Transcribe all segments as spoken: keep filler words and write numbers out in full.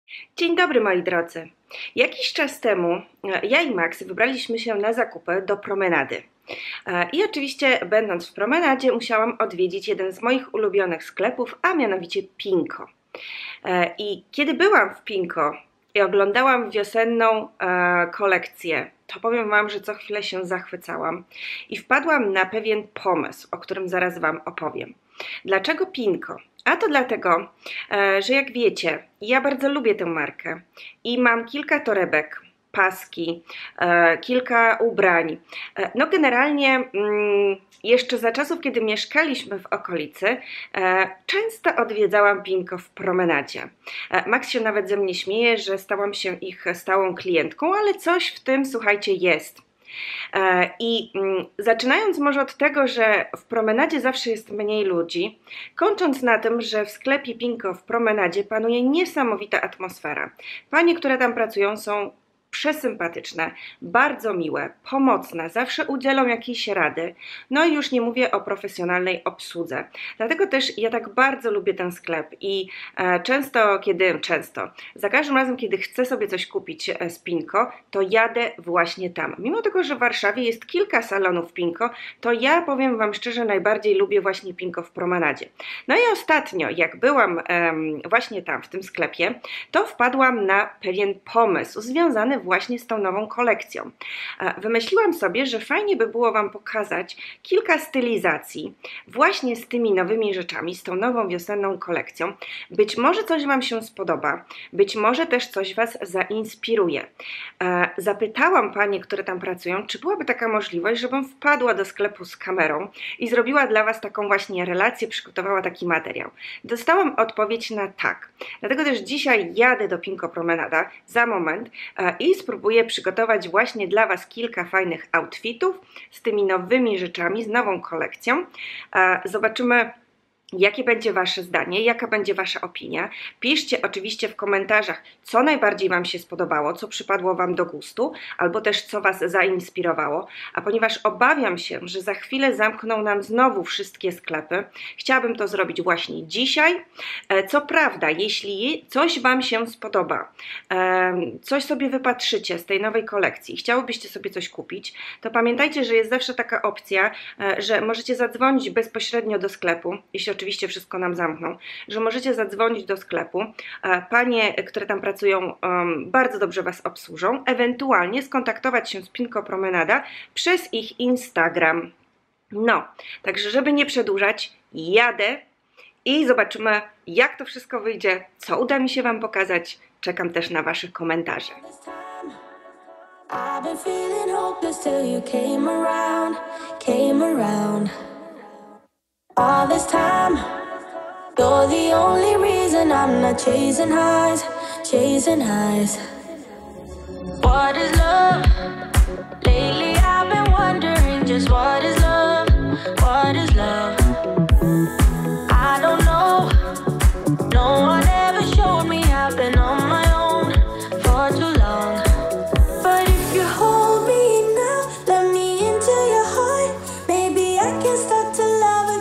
Dzień dobry moi drodzy. Jakiś czas temu e, ja i Max wybraliśmy się na zakupy do promenady. E, I oczywiście będąc w promenadzie musiałam odwiedzić jeden z moich ulubionych sklepów, a mianowicie Pinko. E, I kiedy byłam w Pinko i oglądałam wiosenną e, kolekcję, to powiem Wam, że co chwilę się zachwycałam i wpadłam na pewien pomysł, o którym zaraz Wam opowiem. Dlaczego Pinko? A to dlatego, że jak wiecie, ja bardzo lubię tę markę i mam kilka torebek, paski, kilka ubrań. No generalnie jeszcze za czasów, kiedy mieszkaliśmy w okolicy, często odwiedzałam Pinko w promenadzie. Max się nawet ze mnie śmieje, że stałam się ich stałą klientką, ale coś w tym, słuchajcie, jest. I zaczynając może od tego, że w promenadzie zawsze jest mniej ludzi, kończąc na tym, że w sklepie Pinko w promenadzie panuje niesamowita atmosfera. Panie, które tam pracują, są przesympatyczne, bardzo miłe, pomocne, zawsze udzielą jakiejś rady, no i już nie mówię o profesjonalnej obsłudze. Dlatego też ja tak bardzo lubię ten sklep i e, często, kiedy, często, za każdym razem, kiedy chcę sobie coś kupić z Pinko, to jadę właśnie tam. Mimo tego, że w Warszawie jest kilka salonów Pinko, to ja powiem Wam szczerze, najbardziej lubię właśnie Pinko w promenadzie. No i ostatnio, jak byłam e, właśnie tam, w tym sklepie, to wpadłam na pewien pomysł związany właśnie z tą nową kolekcją. Wymyśliłam sobie, że fajnie by było Wam pokazać kilka stylizacji właśnie z tymi nowymi rzeczami, z tą nową wiosenną kolekcją. Być może coś Wam się spodoba, być może też coś Was zainspiruje. Zapytałam panie, które tam pracują, czy byłaby taka możliwość, żebym wpadła do sklepu z kamerą i zrobiła dla Was taką właśnie relację, przygotowała taki materiał. Dostałam odpowiedź na tak. Dlatego też dzisiaj jadę do Pinko Promenada za moment i spróbuję przygotować właśnie dla Was kilka fajnych outfitów z tymi nowymi rzeczami, z nową kolekcją. Zobaczymy, jakie będzie Wasze zdanie, jaka będzie Wasza opinia. Piszcie oczywiście w komentarzach, co najbardziej Wam się spodobało, co przypadło Wam do gustu, albo też co Was zainspirowało. A ponieważ obawiam się, że za chwilę zamkną nam znowu wszystkie sklepy, chciałabym to zrobić właśnie dzisiaj. Co prawda, jeśli coś Wam się spodoba, coś sobie wypatrzycie z tej nowej kolekcji, chciałobyście sobie coś kupić, to pamiętajcie, że jest zawsze taka opcja, że możecie zadzwonić bezpośrednio do sklepu, jeśli oczywiście wszystko nam zamkną, że możecie zadzwonić do sklepu, panie, które tam pracują, bardzo dobrze Was obsłużą, ewentualnie skontaktować się z Pinko Promenada przez ich Instagram. No, także żeby nie przedłużać, jadę i zobaczymy, jak to wszystko wyjdzie, co uda mi się Wam pokazać. Czekam też na Wasze komentarze. I've been feeling hopeless till you came around, came around. All this time, you're the only reason I'm not chasing highs, chasing highs. What is love? Lately I've been wondering just what is love, what is love? I don't know, no one ever showed me I've been on my own for too long. But if you hold me now, let me into your heart, maybe I can start to love.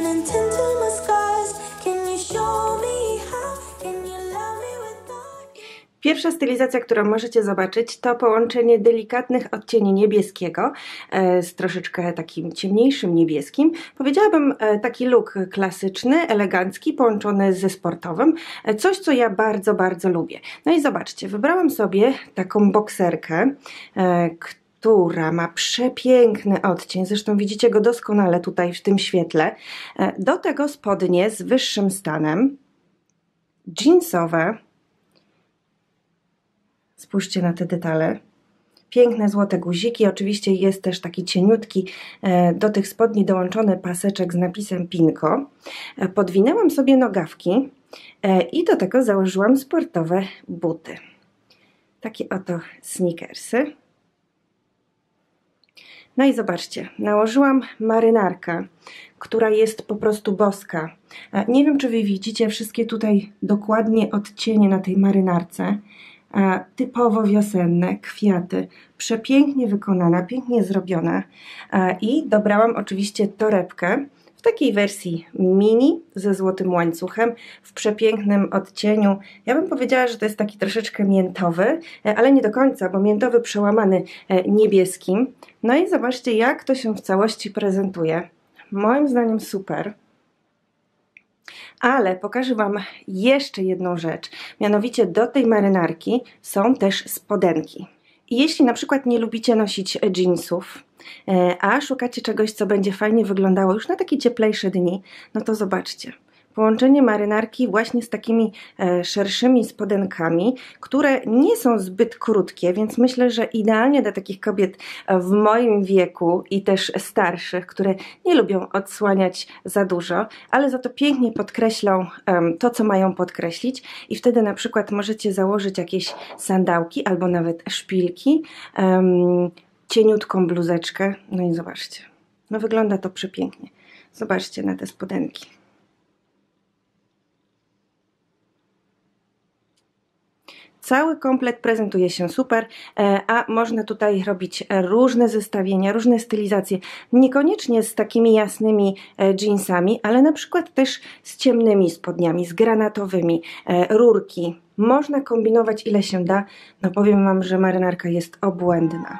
Pierwsza stylizacja, którą możecie zobaczyć, to połączenie delikatnych odcieni niebieskiego e, z troszeczkę takim ciemniejszym niebieskim. Powiedziałabym e, taki look klasyczny, elegancki, połączony ze sportowym. E, coś, co ja bardzo, bardzo lubię. No i zobaczcie, wybrałam sobie taką bokserkę, e, która ma przepiękny odcień, zresztą widzicie go doskonale tutaj w tym świetle. E, do tego spodnie z wyższym stanem, jeansowe. Spójrzcie na te detale. Piękne złote guziki. Oczywiście jest też taki cieniutki do tych spodni dołączony paseczek z napisem Pinko. Podwinęłam sobie nogawki i do tego założyłam sportowe buty. Takie oto sneakersy. No i zobaczcie, nałożyłam marynarkę, która jest po prostu boska. Nie wiem, czy Wy widzicie wszystkie tutaj dokładnie odcienie na tej marynarce. Typowo wiosenne, kwiaty, przepięknie wykonana, pięknie zrobiona i dobrałam oczywiście torebkę w takiej wersji mini ze złotym łańcuchem w przepięknym odcieniu. Ja bym powiedziała, że to jest taki troszeczkę miętowy, ale nie do końca, bo miętowy przełamany niebieskim. No i zobaczcie, jak to się w całości prezentuje. Moim zdaniem super. Ale pokażę Wam jeszcze jedną rzecz. Mianowicie do tej marynarki są też spodenki. I jeśli na przykład nie lubicie nosić jeansów, a szukacie czegoś, co będzie fajnie wyglądało już na takie cieplejsze dni, no to zobaczcie. Połączenie marynarki właśnie z takimi e, szerszymi spodenkami, które nie są zbyt krótkie, więc myślę, że idealnie dla takich kobiet w moim wieku i też starszych, które nie lubią odsłaniać za dużo, ale za to pięknie podkreślą um, to, co mają podkreślić i wtedy na przykład możecie założyć jakieś sandałki albo nawet szpilki, um, cieniutką bluzeczkę, no i zobaczcie, no wygląda to przepięknie. Zobaczcie na te spodenki. Cały komplet prezentuje się super, a można tutaj robić różne zestawienia, różne stylizacje, niekoniecznie z takimi jasnymi jeansami, ale na przykład też z ciemnymi spodniami, z granatowymi, rurki. Można kombinować ile się da, no powiem Wam, że marynarka jest obłędna.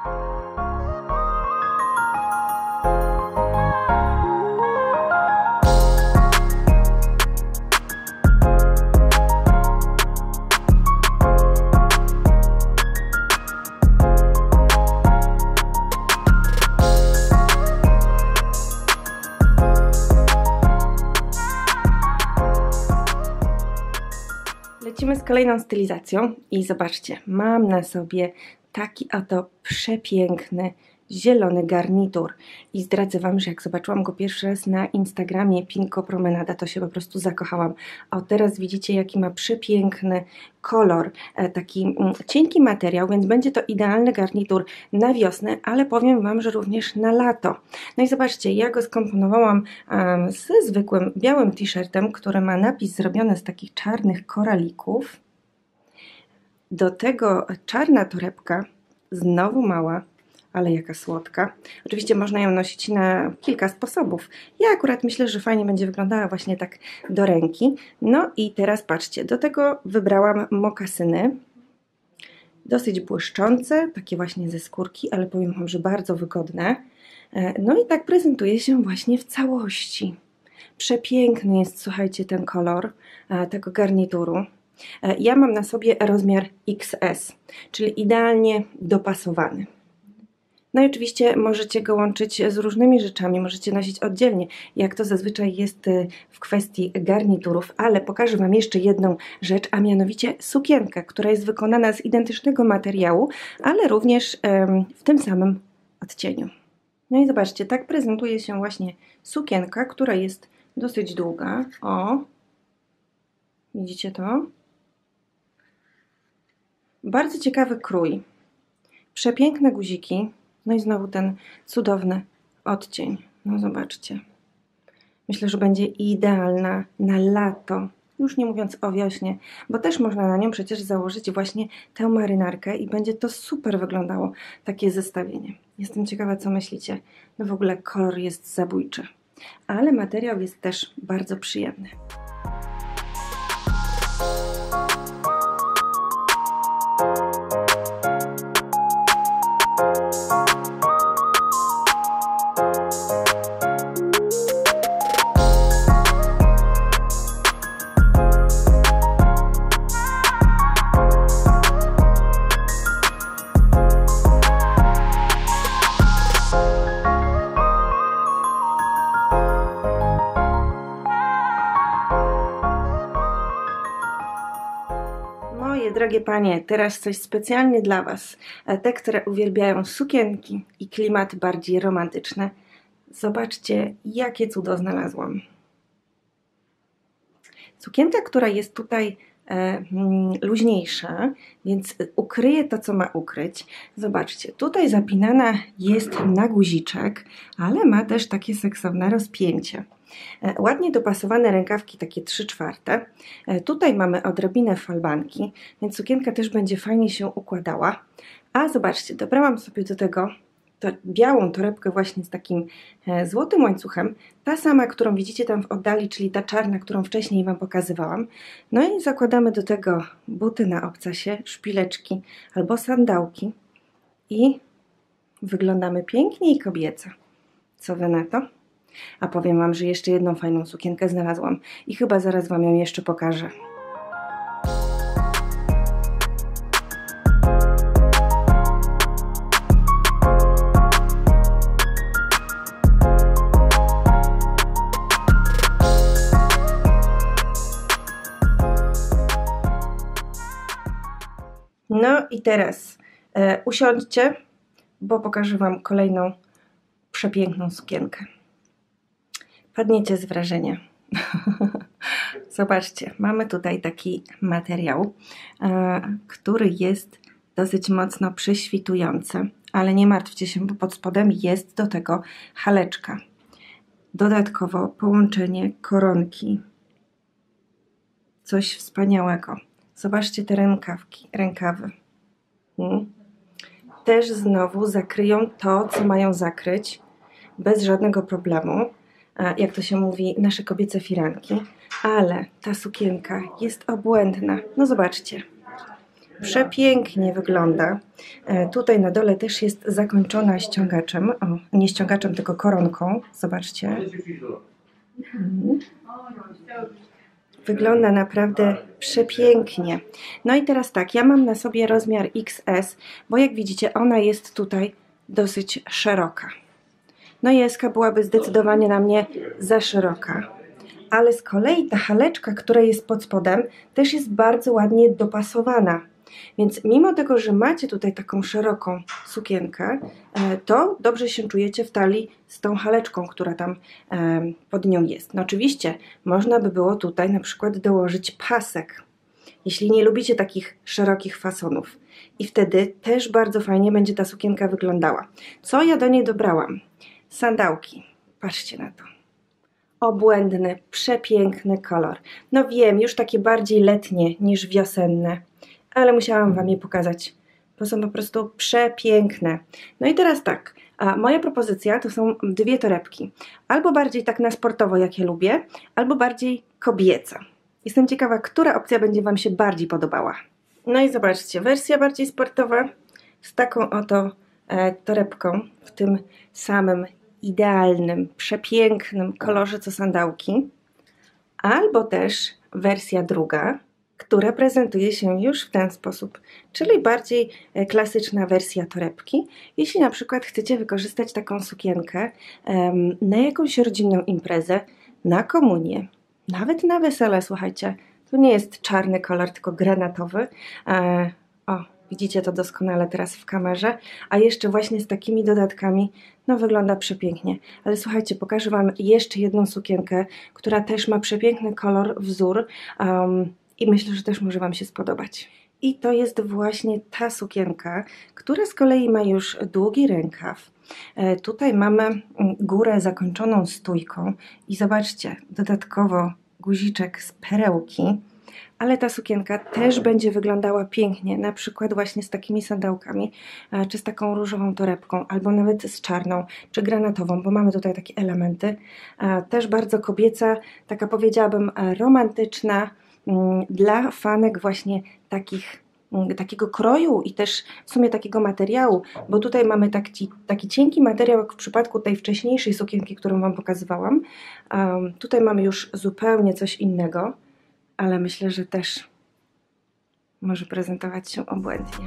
Lecimy z kolejną stylizacją i zobaczcie, mam na sobie taki oto przepiękny zielony garnitur i zdradzę Wam, że jak zobaczyłam go pierwszy raz na Instagramie Pinko Promenada, to się po prostu zakochałam. O, teraz widzicie, jaki ma przepiękny kolor, taki cienki materiał, więc będzie to idealny garnitur na wiosnę, ale powiem Wam, że również na lato. No i zobaczcie, ja go skomponowałam um, ze zwykłym białym t-shirtem, który ma napis zrobiony z takich czarnych koralików. Do tego czarna torebka, znowu mała, ale jaka słodka. Oczywiście można ją nosić na kilka sposobów. Ja akurat myślę, że fajnie będzie wyglądała właśnie tak do ręki. No i teraz patrzcie, do tego wybrałam mokasyny. Dosyć błyszczące, takie właśnie ze skórki, ale powiem Wam, że bardzo wygodne. No i tak prezentuje się właśnie w całości. Przepiękny jest, słuchajcie, ten kolor tego garnituru. Ja mam na sobie rozmiar X S, czyli idealnie dopasowany. No i oczywiście możecie go łączyć z różnymi rzeczami, możecie nosić oddzielnie, jak to zazwyczaj jest w kwestii garniturów, ale pokażę Wam jeszcze jedną rzecz, a mianowicie sukienkę, która jest wykonana z identycznego materiału, ale również um, w tym samym odcieniu. No i zobaczcie, tak prezentuje się właśnie sukienka, która jest dosyć długa. O, widzicie to? Bardzo ciekawy krój, przepiękne guziki. No i znowu ten cudowny odcień. No zobaczcie. Myślę, że będzie idealna na lato. Już nie mówiąc o wiośnie, bo też można na nią przecież założyć właśnie tę marynarkę i będzie to super wyglądało, takie zestawienie. Jestem ciekawa, co myślicie. No w ogóle kolor jest zabójczy, ale materiał jest też bardzo przyjemny. Moje drogie panie, teraz coś specjalnie dla Was. Te, które uwielbiają sukienki i klimaty bardziej romantyczne. Zobaczcie, jakie cudo znalazłam. Sukienka, która jest tutaj e, luźniejsza, więc ukryje to, co ma ukryć. Zobaczcie, tutaj zapinana jest na guziczek, ale ma też takie seksowne rozpięcie. Ładnie dopasowane rękawki, takie trzy czwarte. Tutaj mamy odrobinę falbanki, więc sukienka też będzie fajnie się układała. A zobaczcie, dobrałam sobie do tego to białą torebkę właśnie z takim złotym łańcuchem, ta sama, którą widzicie tam w oddali, czyli ta czarna, którą wcześniej Wam pokazywałam. No i zakładamy do tego buty na obcasie, szpileczki albo sandałki i wyglądamy pięknie i kobieco. Co Wy na to? A powiem Wam, że jeszcze jedną fajną sukienkę znalazłam i chyba zaraz Wam ją jeszcze pokażę. No i teraz e, usiądźcie, bo pokażę Wam kolejną przepiękną sukienkę. Padniecie z wrażenia. Zobaczcie, mamy tutaj taki materiał, e, który jest dosyć mocno prześwitujący, ale nie martwcie się, bo pod spodem jest do tego haleczka. Dodatkowo połączenie koronki. Coś wspaniałego. Zobaczcie te rękawki, rękawy. Hmm. Też znowu zakryją to, co mają zakryć, bez żadnego problemu. Jak to się mówi, nasze kobiece firanki. Ale ta sukienka jest obłędna. No zobaczcie. Przepięknie wygląda. Tutaj na dole też jest zakończona ściągaczem. O, nie ściągaczem, tylko koronką. Zobaczcie. Hmm. Wygląda naprawdę przepięknie. No i teraz tak, ja mam na sobie rozmiar X S, bo jak widzicie, ona jest tutaj dosyć szeroka. No i S byłaby zdecydowanie na mnie za szeroka. Ale z kolei ta haleczka, która jest pod spodem, też jest bardzo ładnie dopasowana. Więc mimo tego, że macie tutaj taką szeroką sukienkę, to dobrze się czujecie w talii z tą haleczką, która tam pod nią jest. No oczywiście można by było tutaj na przykład dołożyć pasek, jeśli nie lubicie takich szerokich fasonów. I wtedy też bardzo fajnie będzie ta sukienka wyglądała. Co ja do niej dobrałam? Sandałki. Patrzcie na to. Obłędny, przepiękny kolor. No wiem, już takie bardziej letnie niż wiosenne, ale musiałam Wam je pokazać, bo są po prostu przepiękne. No i teraz tak, a moja propozycja to są dwie torebki. Albo bardziej tak na sportowo, jak ja lubię, albo bardziej kobieca. Jestem ciekawa, która opcja będzie Wam się bardziej podobała. No i zobaczcie, wersja bardziej sportowa z taką oto e, torebką w tym samym idealnym, przepięknym kolorze co sandałki. Albo też wersja druga, która prezentuje się już w ten sposób, czyli bardziej klasyczna wersja torebki. Jeśli na przykład chcecie wykorzystać taką sukienkę um, na jakąś rodzinną imprezę, na komunię, nawet na wesele, słuchajcie, to nie jest czarny kolor, tylko granatowy. E, o, widzicie to doskonale teraz w kamerze, a jeszcze właśnie z takimi dodatkami, no wygląda przepięknie. Ale słuchajcie, pokażę Wam jeszcze jedną sukienkę, która też ma przepiękny kolor, wzór, um, i myślę, że też może Wam się spodobać. I to jest właśnie ta sukienka, która z kolei ma już długi rękaw. E, tutaj mamy górę zakończoną stójką i zobaczcie, dodatkowo guziczek z perełki, ale ta sukienka też będzie wyglądała pięknie, na przykład właśnie z takimi sandałkami, e, czy z taką różową torebką, albo nawet z czarną, czy granatową, bo mamy tutaj takie elementy. E, też bardzo kobieca, taka powiedziałabym romantyczna, dla fanek właśnie takich, takiego kroju i też w sumie takiego materiału, bo tutaj mamy taki, taki cienki materiał, jak w przypadku tej wcześniejszej sukienki, którą Wam pokazywałam. Um, tutaj mamy już zupełnie coś innego, ale myślę, że też może prezentować się obłędnie.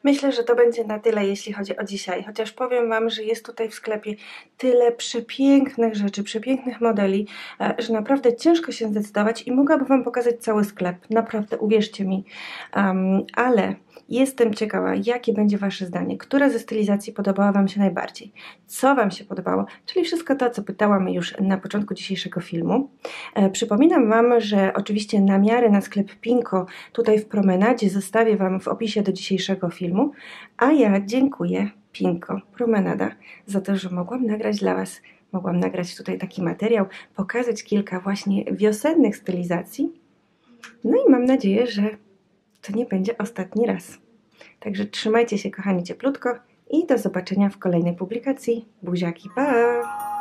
Myślę, że to będzie na tyle, jeśli chodzi o dzisiaj, chociaż powiem Wam, że jest tutaj w sklepie tyle przepięknych rzeczy, przepięknych modeli, że naprawdę ciężko się zdecydować i mogłabym Wam pokazać cały sklep, naprawdę, uwierzcie mi, um, ale jestem ciekawa, jakie będzie Wasze zdanie, która ze stylizacji podobała Wam się najbardziej, co Wam się podobało, czyli wszystko to, co pytałam już na początku dzisiejszego filmu. E, przypominam Wam, że oczywiście namiary na sklep Pinko tutaj w Promenadzie zostawię Wam w opisie do dzisiejszego filmu, a ja dziękuję Pinko Promenada za to, że mogłam nagrać dla Was, mogłam nagrać tutaj taki materiał, pokazać kilka właśnie wiosennych stylizacji, no i mam nadzieję, że to nie będzie ostatni raz. Także trzymajcie się, kochani, cieplutko i do zobaczenia w kolejnej publikacji. Buziaki, pa!